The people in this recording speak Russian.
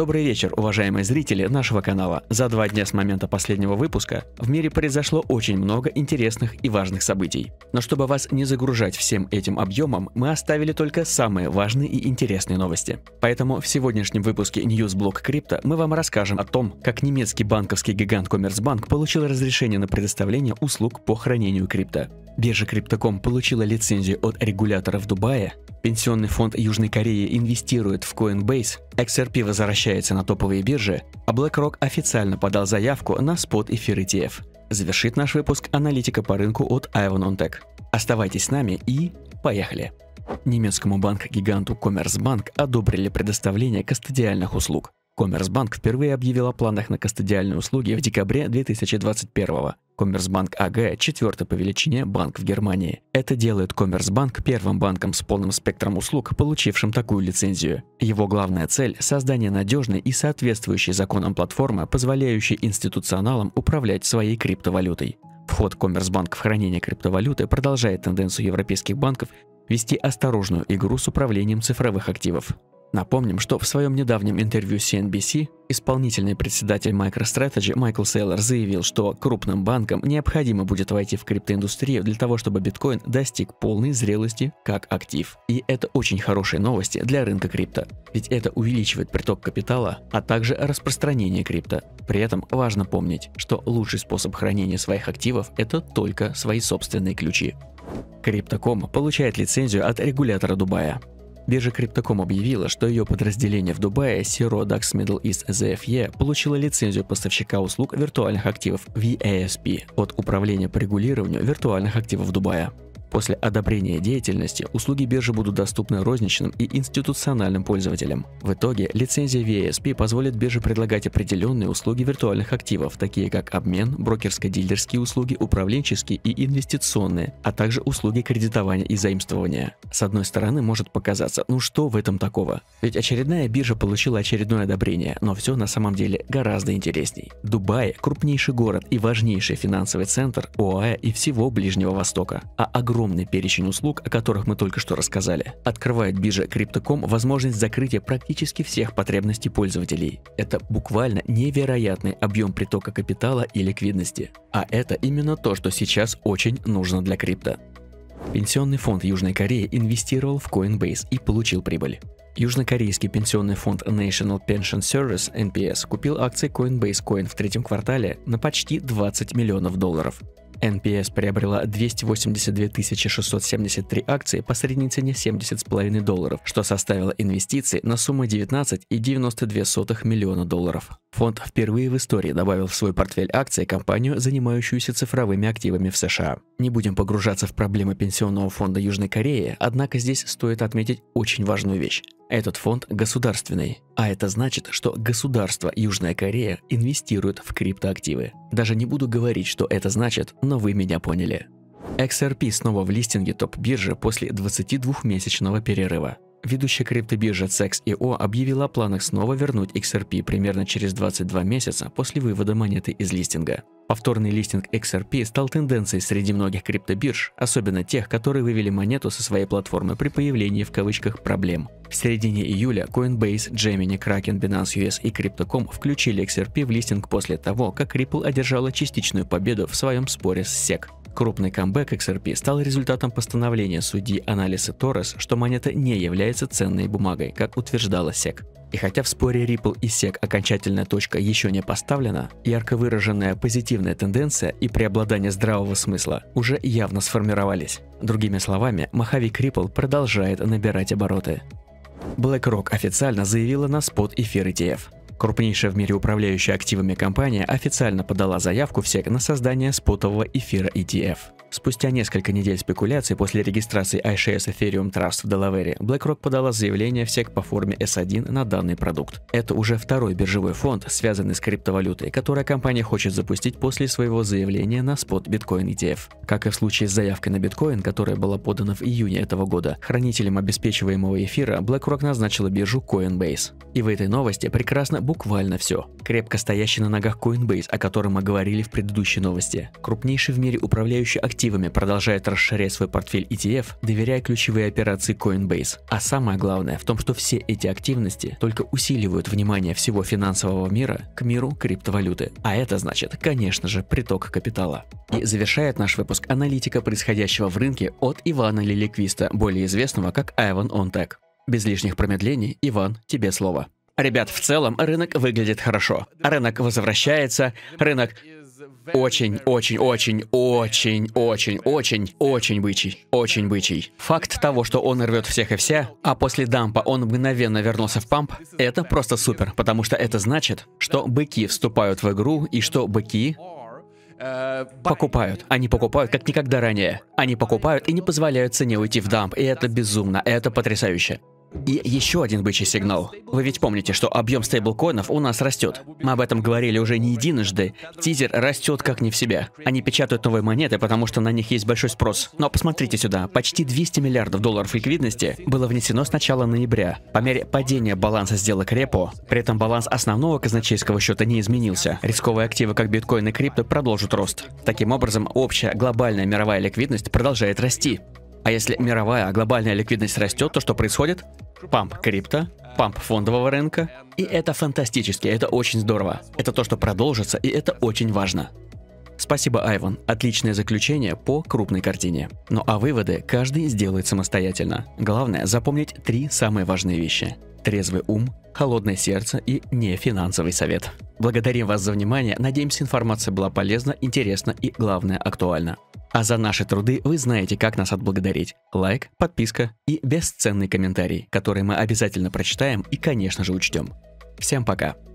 Добрый вечер, уважаемые зрители нашего канала. За 2 дня с момента последнего выпуска в мире произошло очень много интересных и важных событий. Но чтобы вас не загружать всем этим объемом, мы оставили только самые важные и интересные новости. Поэтому в сегодняшнем выпуске Newsblog Crypto мы вам расскажем о том, как немецкий банковский гигант Commerzbank получил разрешение на предоставление услуг по хранению крипто. Биржа Crypto.com получила лицензию от регулятора в Дубае. Пенсионный фонд Южной Кореи инвестирует в Coinbase, XRP возвращается на топовые биржи, а BlackRock официально подал заявку на спот эфир ETF. Завершит наш выпуск аналитика по рынку от Ivan On Tech. Оставайтесь с нами и поехали! Немецкому банк-гиганту Commerzbank одобрили предоставление кастодиальных услуг. Commerzbank впервые объявил о планах на кастодиальные услуги в декабре 2021 года. Commerzbank AG – 4-й по величине банк в Германии. Это делает Commerzbank первым банком с полным спектром услуг, получившим такую лицензию. Его главная цель – создание надежной и соответствующей законам платформы, позволяющей институционалам управлять своей криптовалютой. Вход Commerzbank в хранение криптовалюты продолжает тенденцию европейских банков вести осторожную игру с управлением цифровых активов. Напомним, что в своем недавнем интервью CNBC исполнительный председатель MicroStrategy Майкл Сейлор заявил, что крупным банкам необходимо будет войти в криптоиндустрию для того, чтобы биткоин достиг полной зрелости как актив. И это очень хорошие новости для рынка крипто, ведь это увеличивает приток капитала, а также распространение крипто. При этом важно помнить, что лучший способ хранения своих активов – это только свои собственные ключи. Crypto.com получает лицензию от регулятора Дубая. Биржа Crypto.com объявила, что ее подразделение в Дубае Zero Dax Middle East ZFE получило лицензию поставщика услуг виртуальных активов VASP от Управления по регулированию виртуальных активов Дубая. После одобрения деятельности услуги биржи будут доступны розничным и институциональным пользователям. В итоге лицензия VASP позволит бирже предлагать определенные услуги виртуальных активов, такие как обмен, брокерско-дилерские услуги, управленческие и инвестиционные, а также услуги кредитования и заимствования. С одной стороны, может показаться, ну что в этом такого? Ведь очередная биржа получила очередное одобрение, но все на самом деле гораздо интересней. Дубай – крупнейший город и важнейший финансовый центр ОАЭ и всего Ближнего Востока, а огромный перечень услуг, о которых мы только что рассказали, открывает биржа Crypto.com возможность закрытия практически всех потребностей пользователей. Это буквально невероятный объем притока капитала и ликвидности. А это именно то, что сейчас очень нужно для крипто. Пенсионный фонд Южной Кореи инвестировал в Coinbase и получил прибыль. Южнокорейский пенсионный фонд National Pension Service (NPS) купил акции Coinbase Coin в третьем квартале на почти $20 миллионов. NPS приобрела 282 673 акции по средней цене $70,5, что составило инвестиции на сумму $19,92 миллиона. Фонд впервые в истории добавил в свой портфель акций компанию, занимающуюся цифровыми активами в США. Не будем погружаться в проблемы пенсионного фонда Южной Кореи, однако здесь стоит отметить очень важную вещь. Этот фонд государственный, а это значит, что государство Южная Корея инвестирует в криптоактивы. Даже не буду говорить, что это значит, но вы меня поняли. XRP снова в листинге топ-биржи после 22-месячного перерыва. Ведущая криптобиржа CEX.io объявила о планах снова вернуть XRP примерно через 22 месяца после вывода монеты из листинга. Повторный листинг XRP стал тенденцией среди многих криптобирж, особенно тех, которые вывели монету со своей платформы при появлении в кавычках проблем. В середине июля Coinbase, Gemini, Kraken, Binance US и Crypto.com включили XRP в листинг после того, как Ripple одержала частичную победу в своем споре с SEC. Крупный камбэк XRP стал результатом постановления судьи Аналисы Торрес, что монета не является ценной бумагой, как утверждала SEC. И хотя в споре Ripple и SEC окончательная точка еще не поставлена, ярко выраженная позитивная тенденция и преобладание здравого смысла уже явно сформировались. Другими словами, маховик Ripple продолжает набирать обороты. BlackRock официально заявила на спот эфир ETF. Крупнейшая в мире управляющая активами компания официально подала заявку в SEC на создание спотового эфира ETF. Спустя несколько недель спекуляций после регистрации iShares Ethereum Trust в Делавере, BlackRock подала заявление в SEC по форме S1 на данный продукт. Это уже второй биржевой фонд, связанный с криптовалютой, который компания хочет запустить после своего заявления на спот Bitcoin ETF. Как и в случае с заявкой на биткоин, которая была подана в июне этого года, хранителем обеспечиваемого эфира BlackRock назначила биржу Coinbase. И в этой новости прекрасно буквально все. Крепко стоящий на ногах Coinbase, о котором мы говорили в предыдущей новости. Крупнейший в мире управляющий активами активами продолжает расширять свой портфель ETF, доверяя ключевые операции Coinbase. А самое главное в том, что все эти активности только усиливают внимание всего финансового мира к миру криптовалюты. А это значит, конечно же, приток капитала. И завершает наш выпуск аналитика происходящего в рынке от Ивана Лиликвиста, более известного как Ivan on Tech. Без лишних промедлений, Иван, тебе слово. Ребят, в целом рынок выглядит хорошо. Рынок возвращается, рынок очень бычий. Очень бычий. Факт того, что он рвет всех и вся, а после дампа он мгновенно вернулся в памп, это просто супер, потому что это значит, что быки вступают в игру и что быки покупают. Они покупают как никогда ранее. Они покупают и не позволяют цене уйти в дамп, и это безумно, это потрясающе. И еще один бычий сигнал. Вы ведь помните, что объем стейблкоинов у нас растет. Мы об этом говорили уже не единожды. Тизер растет как не в себя. Они печатают новые монеты, потому что на них есть большой спрос. Но посмотрите сюда. Почти 200 миллиардов долларов ликвидности было внесено с начала ноября. По мере падения баланса сделок репо, при этом баланс основного казначейского счета не изменился. Рисковые активы, как биткоин и крипто, продолжат рост. Таким образом, общая глобальная мировая ликвидность продолжает расти. А если мировая глобальная ликвидность растет, то что происходит? Памп крипто, памп фондового рынка. И это фантастически, это очень здорово. Это то, что продолжится, и это очень важно. Спасибо, Айван. Отличное заключение по крупной картине. Ну а выводы каждый сделает самостоятельно. Главное запомнить 3 самые важные вещи. Трезвый ум, холодное сердце и нефинансовый совет. Благодарим вас за внимание. Надеемся, информация была полезна, интересна и, главное, актуальна. А за наши труды вы знаете, как нас отблагодарить. Лайк, подписка и бесценный комментарий, который мы обязательно прочитаем и, конечно же, учтем. Всем пока!